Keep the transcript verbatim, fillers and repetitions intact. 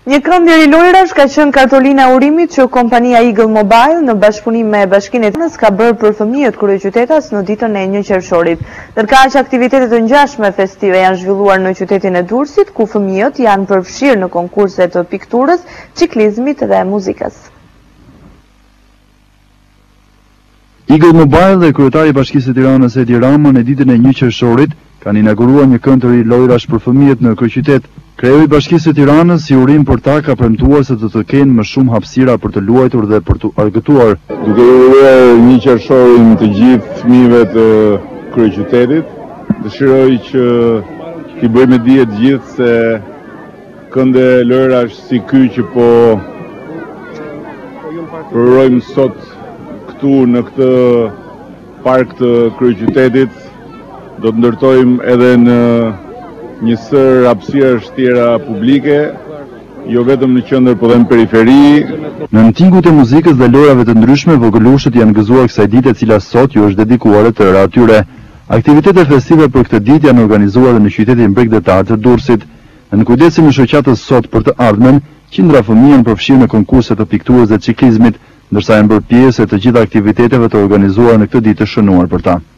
Një këmbë i lojrash ka qenë kartolina urimit që kompania Eagle Mobile në bashkëpunim me Bashkinë e Tiranës ka bërë për fëmijët kryeqytetas në ditën e një qershorit. Ndërkaq aktivitetet të ngjashme festive janë zhvilluar në qytetin e Durrësit, ku fëmijët janë përfshirë në konkurse të pikturës, ciklizmit dhe muzikës. Eagle Mobile dhe kryetari i Bashkisë së Tiranës Edi Rama në ditën e një qershorit kanë inauguruar një këmbë të ri lojrash për fëmijët në kryeqytet. Kreu i Bashkisë së Tiranës si urim për ta ka premtuar se do të kenë më shumë hapësira për të luajtur dhe për të argëtuar. Duke uruar një qershorin të gjithë fëmijëve të kryeqytetit, dëshiroj që t'i bëjmë dije të gjithë se kënde lojrash si ky që po përrojmë sot këtu në këtë park të kryeqytetit, do të ndërtojmë edhe në një sër hapësirash tjera publike, jo vetëm në qendër, por edhe në periferi. Në mtingut e muzikës dhe lojrave të ndryshme, vogëlushët janë gëzuar kësaj dite e cila sot ju është dedikuar të tëra atyre. Aktivitetet festive për këtë ditë janë organizuar në qytetin bregdetar të Durrësit. Në kujdesin e shoqatës sot për të ardhmen, qindra fëmijë janë përfshirë në konkurse të pikturës dhe ciklizmit, ndërsa janë bërë pjesë e të gjitha aktiviteteve të organizuara në këtë ditë të shënuar për ta.